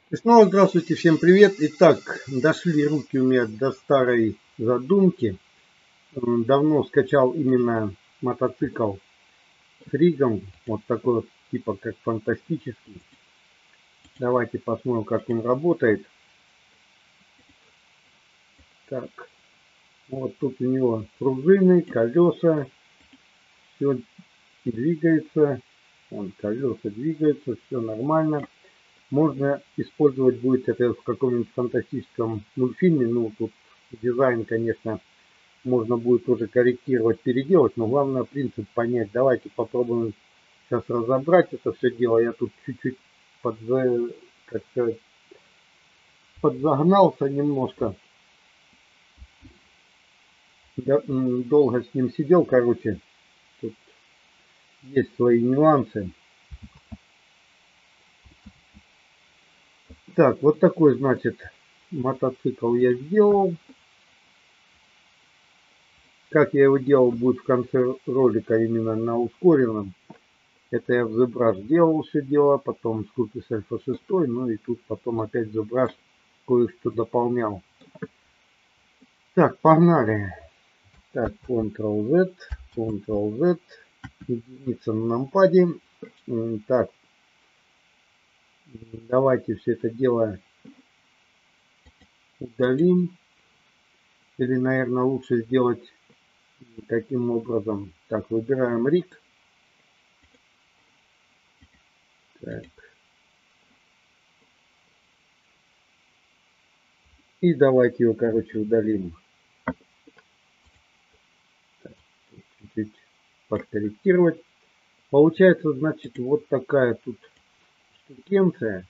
И снова здравствуйте, всем привет. Итак, дошли руки у меня до старой задумки. Давно скачал именно мотоцикл с ригом, вот такой вот, типа как фантастический. Давайте посмотрим, как он работает. Так, вот тут у него пружины, колеса, все двигается, вон, колеса двигаются, все нормально. Можно использовать будет это в каком-нибудь фантастическом мультфильме. Ну, тут дизайн, конечно, можно будет тоже корректировать, переделать, но главное принцип понять. Давайте попробуем сейчас разобрать это все дело. Я тут чуть-чуть как-то подзагнался немножко. Я долго с ним сидел, короче. Тут есть свои нюансы. Так, вот такой, значит, мотоцикл я сделал. Как я его делал, будет в конце ролика именно на ускоренном. Это я в ZBrush делал все дело, потом с Cookies Alpha 6, ну и тут потом опять ZBrush кое-что дополнял. Так, погнали. Так, Ctrl-Z, Ctrl-Z, единица на нампаде. Так, давайте все это дело удалим. Или, наверное, лучше сделать таким образом. Так, выбираем риг. Так. И давайте его, короче, удалим. Чуть-чуть подкорректировать. Получается, значит, вот такая тут штукенция.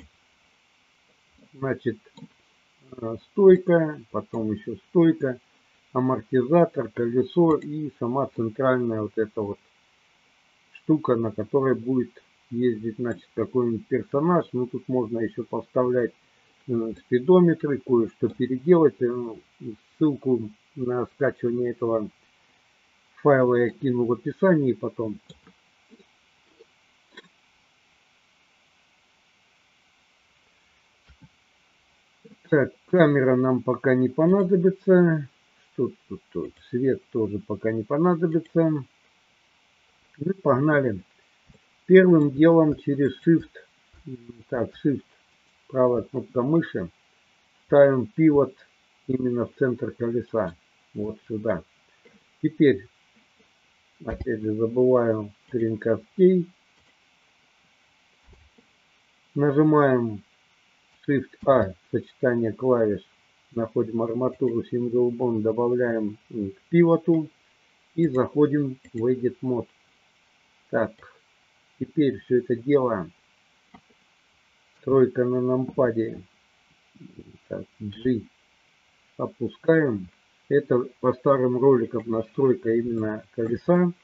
Значит, стойка, потом еще стойка, амортизатор, колесо и сама центральная вот эта вот штука, на которой будет ездить, значит, какой-нибудь персонаж. Ну, тут можно еще поставлять спидометры, кое-что переделать. Ссылку на скачивание этого файла я кину в описании потом. Так, камера нам пока не понадобится. Тут свет тоже пока не понадобится. Ну, погнали. Первым делом через Shift, так, Shift, правая кнопка мыши, ставим пивот именно в центр колеса. Вот сюда. Теперь, опять же, забываю скринкаст-кей. Нажимаем Shift-A, сочетание клавиш. Находим арматуру Single Bond, добавляем к пивоту и заходим в Edit Mode. Так, теперь все это дело, тройка на нампаде, так, G, опускаем. Это по старым роликам настройка именно колеса.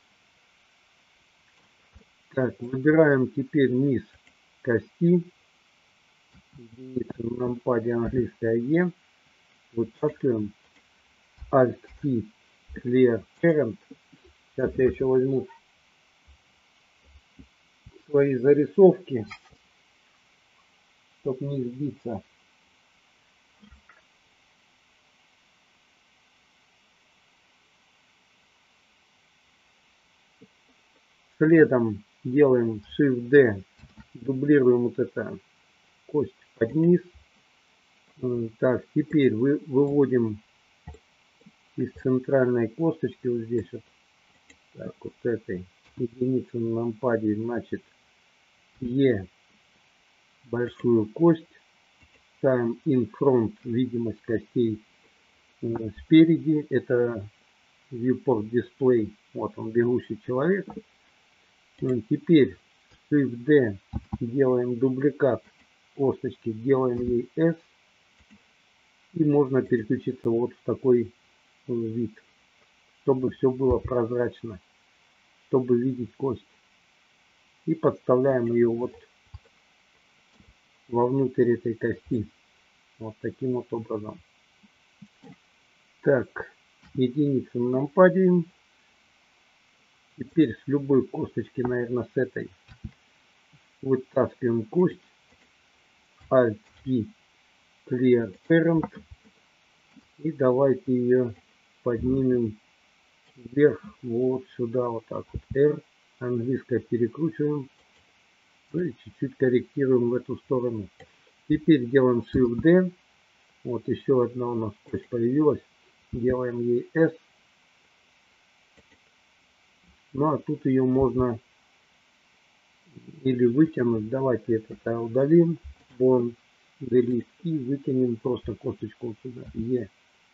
Так, выбираем теперь низ кости, единица на нампаде английская E, вытаскиваем, Alt-T, Clear Parent. Сейчас я еще возьму свои зарисовки, чтобы не сбиться. Следом делаем Shift-D, дублируем вот это кость под низ. Так, теперь выводим из центральной косточки вот здесь вот, так, вот этой единицы на нампаде, значит, Е, большую кость. Ставим in front, видимость костей спереди. Это viewport display. Вот он, бегущий человек. Теперь Shift-D, делаем дубликат косточки, делаем ей S. И можно переключиться вот в такой вид, чтобы все было прозрачно, чтобы видеть кость. И подставляем ее вот вовнутрь этой кости. Вот таким вот образом. Так, единицу на нампаде. Теперь с любой косточки, наверное, с этой, вытаскиваем кость. Alt-P Clear Parent. И давайте ее поднимем вверх вот сюда, вот так вот. R. Английское перекручиваем. И чуть-чуть корректируем в эту сторону. Теперь делаем Shift-D. Вот еще одна у нас кость появилась. Делаем ей S. Ну а тут ее можно или вытянуть. Давайте это удалим. Вон Delete и вытянем просто косточку вот сюда. E.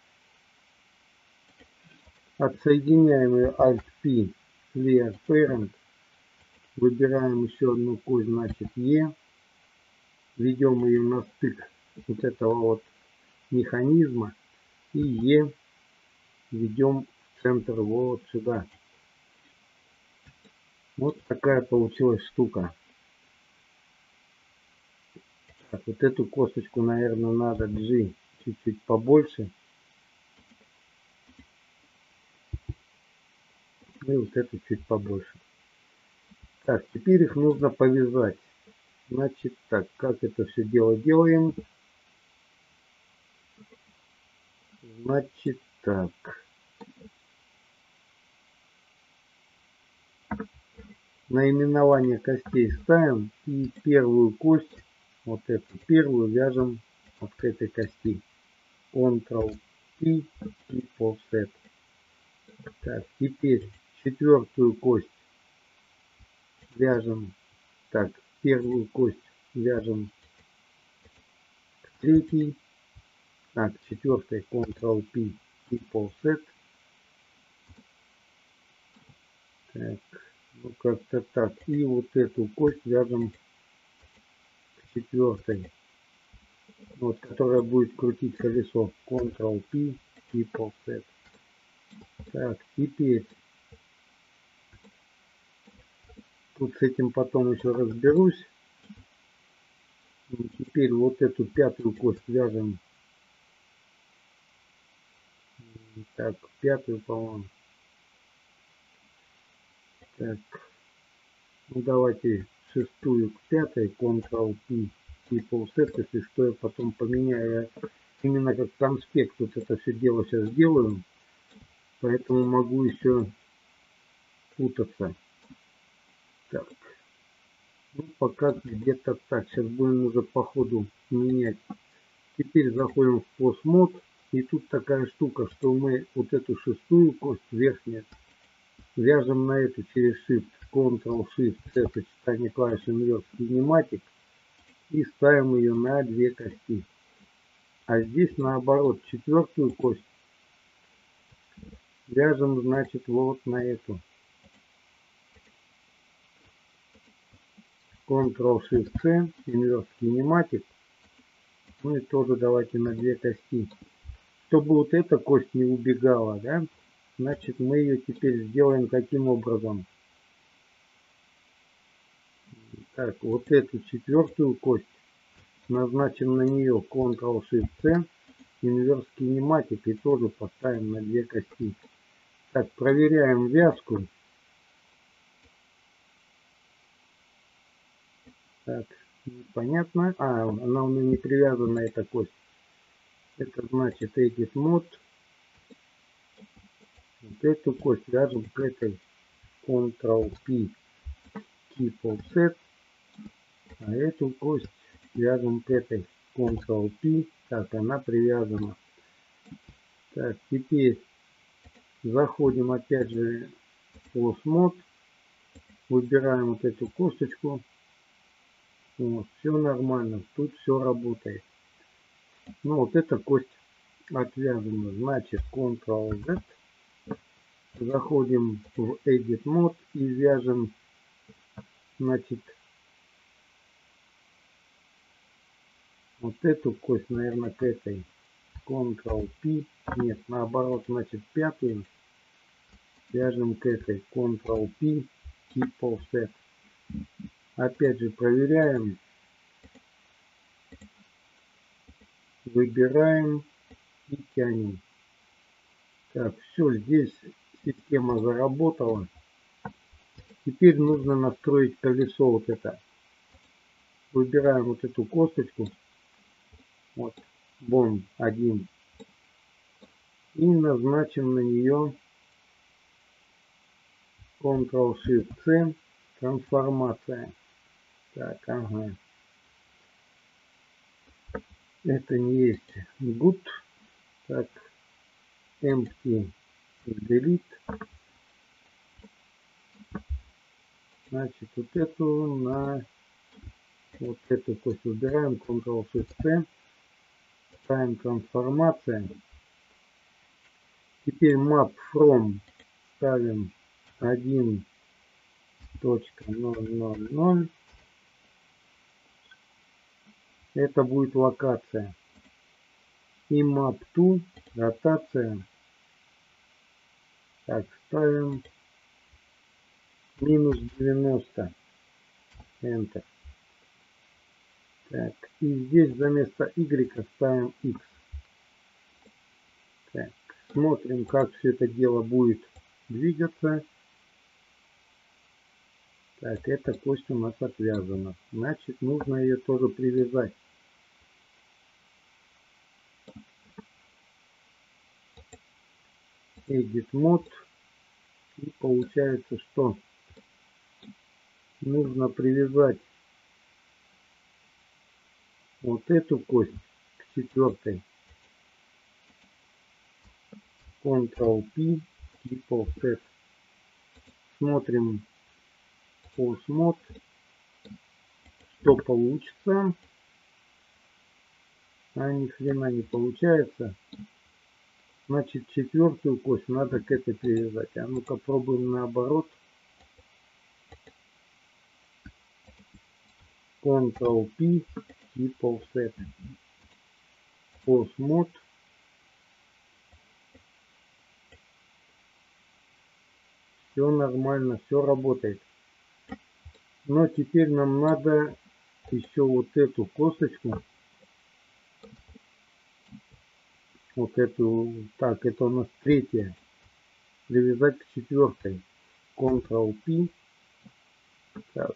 Отсоединяем ее Alt-P Clear Parent. Выбираем еще одну кость, значит E. Ведем ее на стык вот этого вот механизма. И E ведем в центр вот сюда. Вот такая получилась штука. Так, вот эту косточку, наверное, надо G чуть-чуть побольше. И вот эту чуть побольше. Так, теперь их нужно повязать. Значит так, как это все дело делаем? Значит так. Наименование костей ставим и первую кость, вот эту первую, вяжем вот к этой кости. Ctrl-P и Offset. Так, теперь четвертую кость вяжем. Так, первую кость вяжем к третьей. Так, четвертой Ctrl-P и Offset. Так, ну как-то так. И вот эту кость вяжем к четвертой. Вот, которая будет крутить колесо. Ctrl-P и Offset. Так, теперь тут с этим потом еще разберусь. И теперь вот эту пятую кость вяжем. Так, пятую, по-моему. Так, ну давайте шестую к пятой. Ctrl-P и Offset. Если что, я потом поменяю. Я именно как конспект вот это все дело сейчас делаю. Поэтому могу еще путаться. Так. Ну, пока где-то так. Сейчас будем уже по ходу менять. Теперь заходим в Post-Mode. И тут такая штука, что мы вот эту шестую кость верхнюю вяжем на эту через Shift. Ctrl-Shift-C сочетание клавиш Inverse Kinematic. И ставим ее на две кости. А здесь наоборот четвертую кость вяжем, значит, вот на эту. Ctrl-Shift-C, Inverse Kinematic. Ну и тоже давайте на две кости. Чтобы вот эта кость не убегала, да? Значит, мы ее теперь сделаем каким образом? Так, вот эту четвертую кость назначим на нее Ctrl-Shift-C, Inverse Kinematic и тоже поставим на две кости. Так, проверяем вязку. Так, непонятно. А, она у меня не привязана, эта кость. Это значит Edit Mode. Вот эту кость вяжем к этой. Ctrl-P, Keep Offset. А эту кость вяжем к этой. Ctrl-P. Так, она привязана. Так, теперь заходим опять же в Post Mode. Выбираем вот эту косточку. Вот, все нормально. Тут все работает. Ну, вот эта кость отвязана. Значит, Ctrl-Z. Заходим в Edit Mode и вяжем, значит, вот эту кость, наверное, к этой. Ctrl-P. Нет, наоборот, значит, пятую вяжем к этой. Ctrl-P. Keep Offset. Опять же проверяем. Выбираем и тянем. Так, все, здесь система заработала. Теперь нужно настроить колесо вот это. Выбираем вот эту косточку. Вот, бон 1. И назначим на нее Ctrl-Shift-C. Трансформация. Так, ага. Это не есть good. Так, empty delete. Значит, вот эту на вот эту кость выбираем, Ctrl-Shift-C, ставим трансформация. Теперь map from ставим 1.000. Это будет локация. И map to ротация. Так, ставим -90. Enter. Так, и здесь вместо Y ставим X. Так, смотрим, как все это дело будет двигаться. Так, эта кость у нас отвязана. Значит, нужно ее тоже привязать. Edit Mode. И получается, что нужно привязать вот эту кость к четвертой. Ctrl-P, Keep Offset. Смотрим Pulse Mode, что получится. А ни хрена не получается. Значит, четвертую кость надо к этой привязать. А ну-ка пробуем наоборот. Ctrl-P, Keep Offset. Pulse Mode. Все нормально, все работает. Но теперь нам надо еще вот эту косточку. Вот эту. Так, это у нас третья. Привязать к четвертой. Ctrl-P. Так.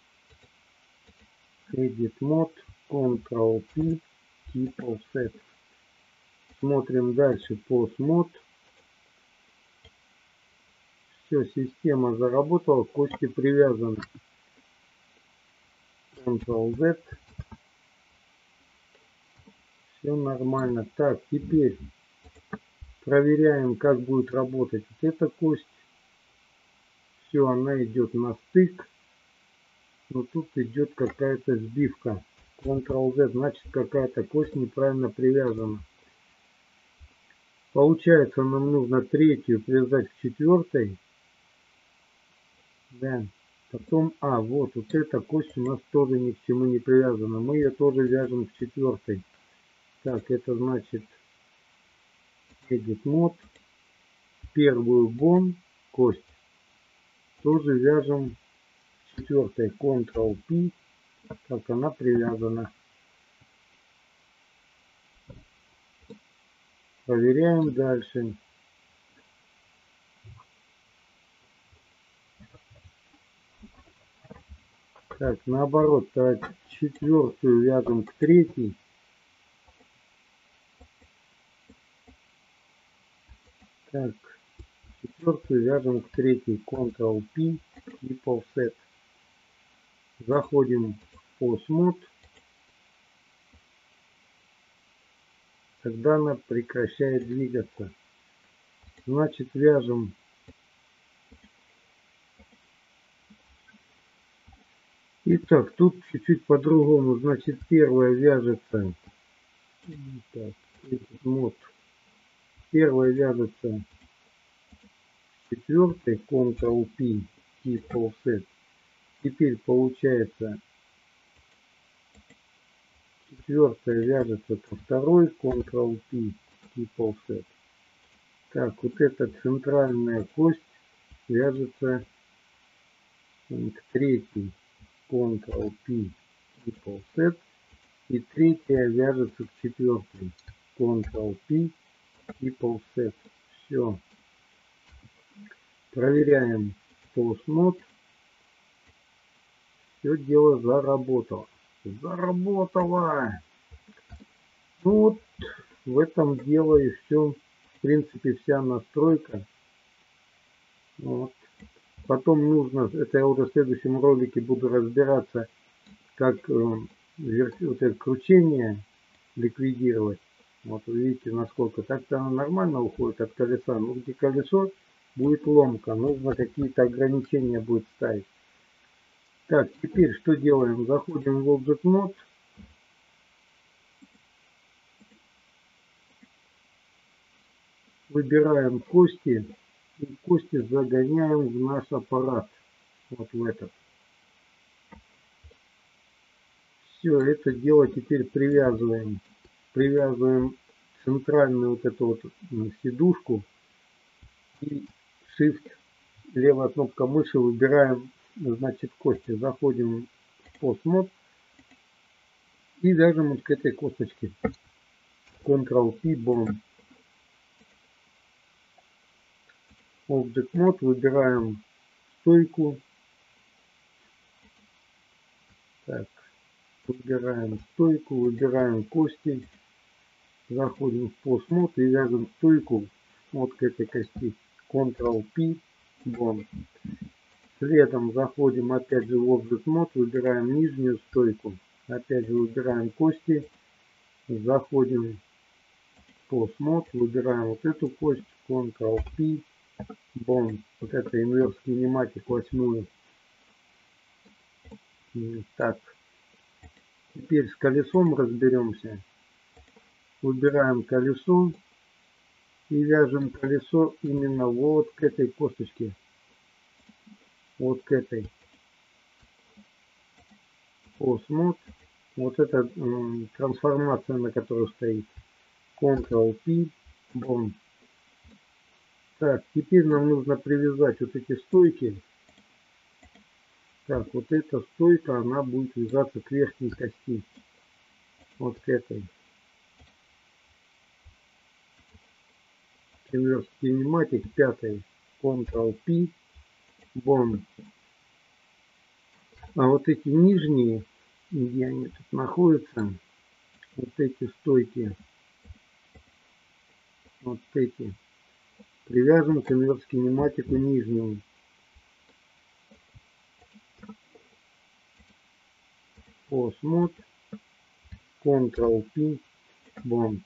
Edit Mode. Ctrl-P. Keep Offset. Смотрим дальше. Pulse Mode. Все, система заработала. Кости привязаны. Ctrl-Z. Все нормально. Так, теперь проверяем, как будет работать вот эта кость. Все, она идет на стык. Но тут идет какая-то сбивка. Ctrl-Z, значит, какая-то кость неправильно привязана. Получается, нам нужно третью привязать к четвертой. Да. Потом, вот эта кость у нас тоже ни к чему не привязана. Мы ее тоже вяжем к четвертой. Так, это значит Edit Mode. Первую бон кость тоже вяжем к четвертой. Ctrl-P, как она привязана. Проверяем дальше. Так, наоборот, так, четвертую вяжем к третьей. Так, четвертую вяжем к третьей. Ctrl-P и Offset. Заходим в Pulse Mode. Тогда она прекращает двигаться. Значит, вяжем. Итак, тут чуть-чуть по-другому. Значит, первая вяжется. Так, этот мод. Первая вяжется четвертой. Ctrl-P, Keep Offset. Теперь получается четвертая вяжется ко второй. Ctrl-P, Keep Offset. Так, вот эта центральная кость вяжется к третьей. Ctrl-P, Keep Offset. И третья вяжется к четвертой. Ctrl-P, Keep Offset. Все. Проверяем Pulse Mode. Все дело заработало. Заработала. Ну вот в этом дело и все. В принципе, вся настройка. Вот. Потом нужно, это я уже в следующем ролике буду разбираться, как вот это кручение ликвидировать. Вот вы видите, насколько так-то оно нормально уходит от колеса. Но где колесо будет ломка, нужно какие-то ограничения будет ставить. Так, теперь что делаем? Заходим в Object Mode. Выбираем кости. И кости загоняем в наш аппарат. Вот в этот. Все, это дело теперь привязываем. Привязываем центральную вот эту вот сидушку. И Shift, левая кнопка мыши, выбираем, значит, кости. Заходим в Post Mode. И вяжем вот к этой косточке. Ctrl-P, Bond. Object Mode, выбираем стойку. Так, выбираем стойку, выбираем кости. Заходим в Post Mode и вяжем стойку вот к этой кости. Ctrl-P, Bond. Следом заходим опять же в Object Mode, выбираем нижнюю стойку. Опять же выбираем кости. Заходим в Post Mode, выбираем вот эту кость. Ctrl-P, Bond. Вот это Inverse Kinematic 8. Так. Теперь с колесом разберемся. Выбираем колесо и вяжем колесо именно вот к этой косточке. Вот к этой. Post Mode. Вот эта трансформация, на которой стоит. Ctrl-P, Bond. Так, теперь нам нужно привязать вот эти стойки. Так, вот эта стойка, она будет вязаться к верхней кости. Вот к этой. Inverse Kinematic 5. Ctrl-P, Bond. А вот эти нижние, где они тут находятся, вот эти стойки, вот эти, привяжем к Inverse Kinematic нижнему. Post Mode, Ctrl-P, Bond.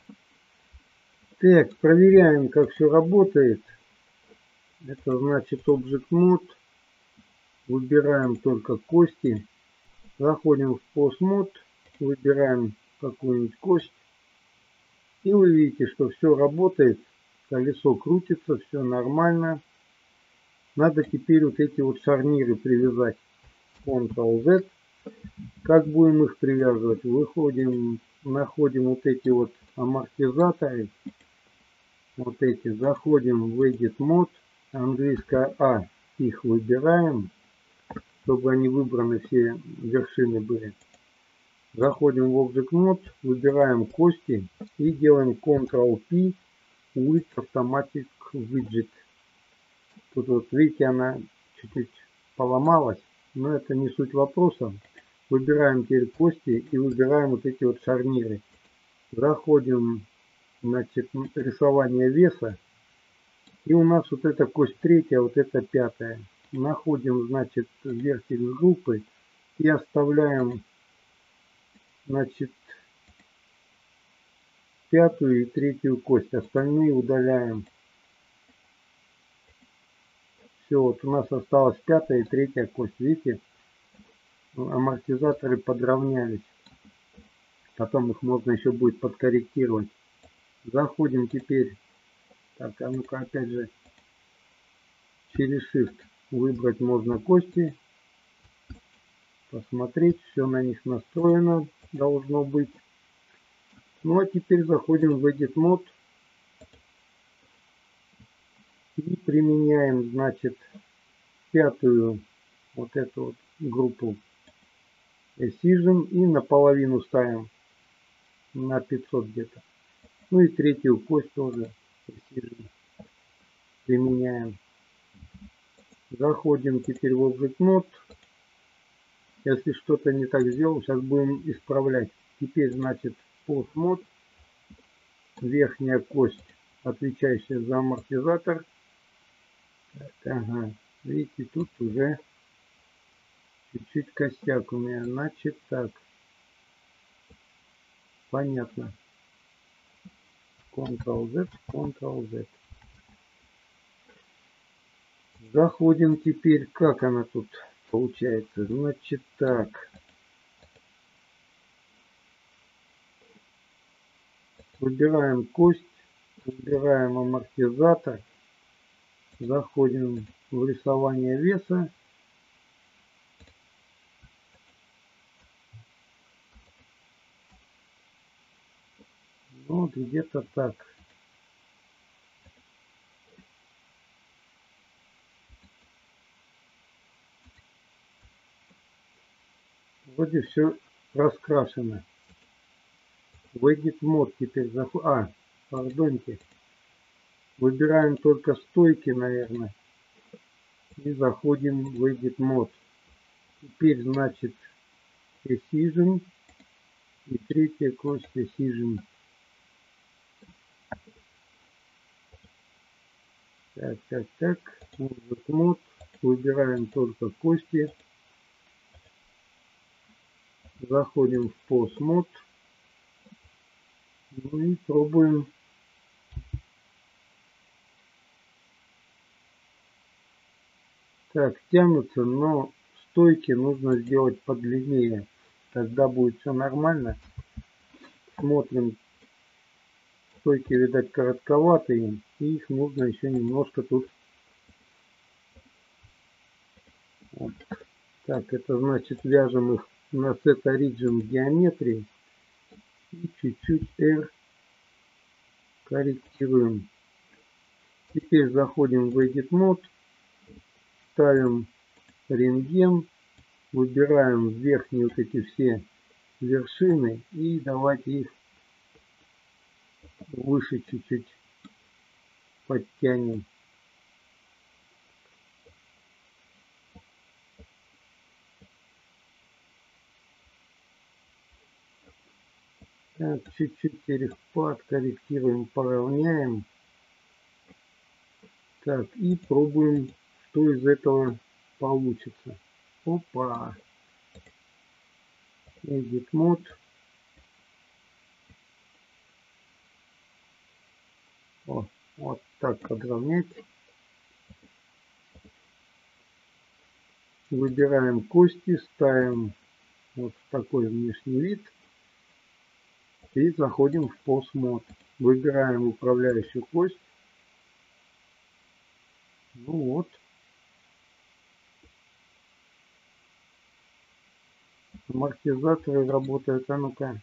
Так, проверяем, как все работает. Это значит Object Mode. Выбираем только кости. Заходим в Post Mode. Выбираем какую-нибудь кость. И вы видите, что все работает. Колесо крутится, все нормально. Надо теперь вот эти вот шарниры привязать. Ctrl-Z. Как будем их привязывать? Выходим, находим вот эти вот амортизаторы. Вот эти. Заходим в Edit Mode. Английское А. Их выбираем, чтобы они выбраны все вершины были. Заходим в Object Mode. Выбираем кости. И делаем Ctrl-P. With Automatic Widget. Тут вот видите, она чуть-чуть поломалась. Но это не суть вопроса. Выбираем теперь кости и выбираем вот эти вот шарниры. Заходим, значит, рисование веса. И у нас вот эта кость 3, вот эта 5. Находим, значит, вертекс группы и оставляем, значит, 5 и 3 кость. Остальные удаляем. Все, вот у нас осталась 5 и 3 кость. Видите, амортизаторы подровнялись. Потом их можно еще будет подкорректировать. Заходим теперь. Так, а ну-ка опять же через Shift выбрать можно кости. Посмотреть, все на них настроено должно быть. Ну а теперь заходим в Edit Mode. И применяем, значит, 5 вот эту вот группу Excision и наполовину ставим на 500 где-то. Ну и 3 кость тоже Excision применяем. Заходим теперь в Object Mode. Если что-то не так сделал, сейчас будем исправлять. Теперь, значит, Pulse Mode, верхняя кость, отвечающая за амортизатор. Так, ага, видите, тут уже чуть-чуть косяк у меня. Значит, так, понятно. Ctrl-Z, Ctrl-Z. Заходим теперь, как она тут получается. Значит, так. Выбираем кость, выбираем амортизатор, заходим в рисование веса. Вот где-то так. Вроде все раскрашено. В Edit Mode теперь заходим. Пардоньте. Выбираем только стойки, наверное. И заходим в Edit Mode. Теперь, значит, Precision. И третья кость Precision. Так. Edit Mode. Выбираем только кости. Заходим в Pulse Mode. Ну и пробуем. Так, тянутся, но стойки нужно сделать подлиннее. Тогда будет все нормально. Смотрим. Стойки, видать, коротковатые. И их нужно еще немножко тут. Вот. Так, это значит вяжем их на Set Origin геометрии. И чуть-чуть R корректируем. Теперь заходим в Edit Mode. Ставим рентген. Выбираем верхние вот эти все вершины. И давайте их выше чуть-чуть подтянем. Так, чуть-чуть перехват корректируем, поравняем. Так, и пробуем, что из этого получится. Опа! Edit Mode. О, вот так подровнять. Выбираем кости, ставим вот в такой внешний вид. И заходим в Pulse Mode. Выбираем управляющую кость. Ну вот. Амортизаторы работают. А ну-ка.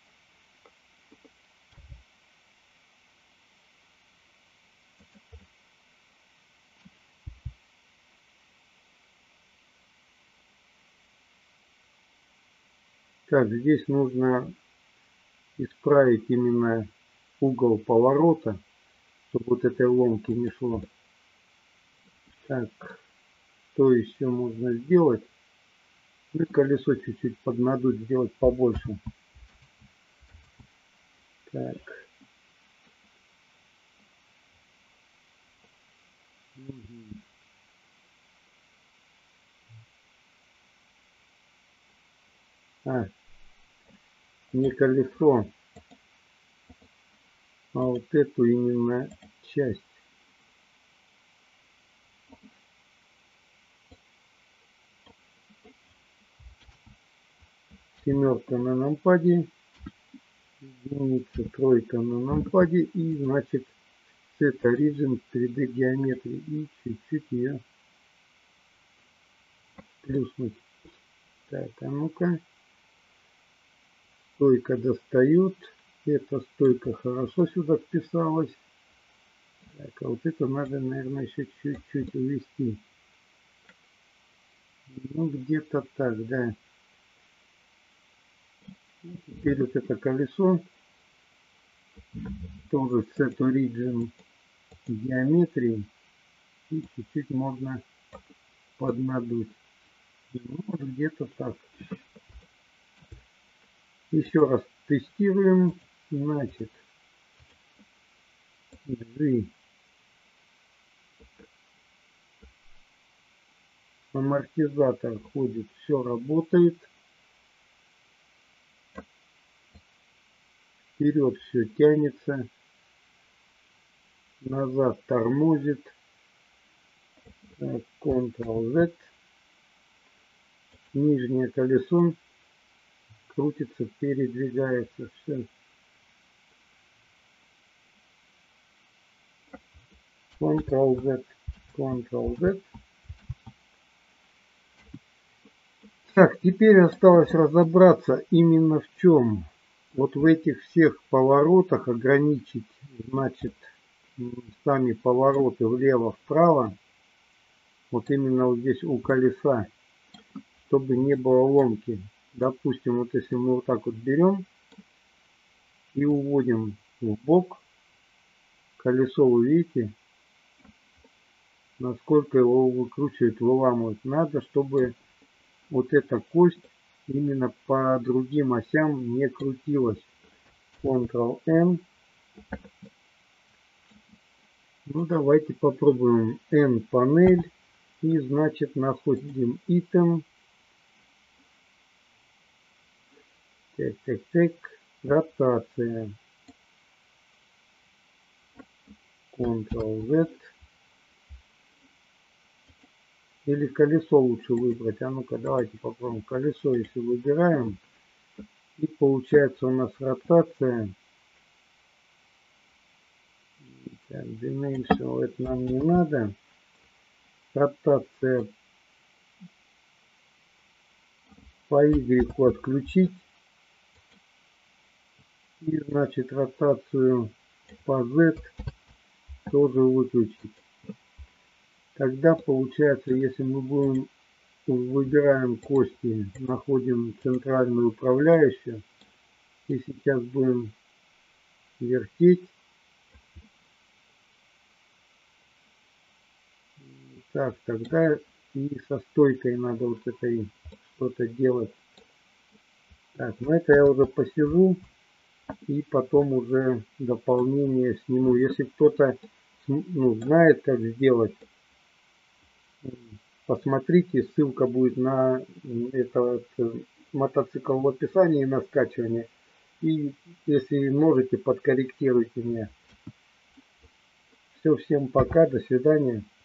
Так, здесь нужно исправить именно угол поворота, чтобы вот этой ломки не шло. Так, что еще можно сделать? Ну, колесо чуть-чуть поднадуть, сделать побольше. Так. Не колесо, а вот эту именно часть. Семерка на нампаде, единица, тройка на нампаде и, значит, Set Origin 3D геометрии и чуть-чуть ее плюснуть. Так, а ну-ка. Стойка достают. Эта стойка хорошо сюда вписалась. Так, а вот это надо, наверное, еще чуть-чуть увести. Ну, где-то так, да. Теперь вот это колесо. Тоже Set Origin геометрии. И чуть-чуть можно поднадуть. Ну, вот где-то так. Еще раз тестируем. Значит, G. Амортизатор ходит, все работает. Вперед все тянется. Назад тормозит. Так, Ctrl-Z. Нижнее колесо крутится, передвигается. Все. Ctrl-Z. Ctrl-Z. Так, теперь осталось разобраться именно в чем. Вот в этих всех поворотах ограничить, значит, сами повороты влево-вправо. Вот именно вот здесь у колеса, чтобы не было ломки. Допустим, вот если мы вот так вот берем и уводим в бок, колесо, вы видите, насколько его выкручивает, выламывает. Надо, чтобы вот эта кость именно по другим осям не крутилась. Ctrl-N. Ну, давайте попробуем N-панель. И, значит, находим item. Так. Ротация. Ctrl-Z. Или колесо лучше выбрать. А ну-ка, давайте попробуем. Колесо, если выбираем. И получается у нас ротация. Так, Dimension, это нам не надо. Ротация по Y отключить. И, значит, ротацию по Z тоже выключить. Тогда получается, если мы будем выбираем кости, находим центральную управляющую и сейчас будем вертеть. Так, тогда и со стойкой надо вот этой что-то делать. Так, ну это я уже посижу и потом уже дополнение сниму. Если кто-то знает, как сделать, посмотрите, ссылка будет на этот мотоцикл в описании на скачивание. И если можете, подкорректируйте меня. Все, всем пока, до свидания.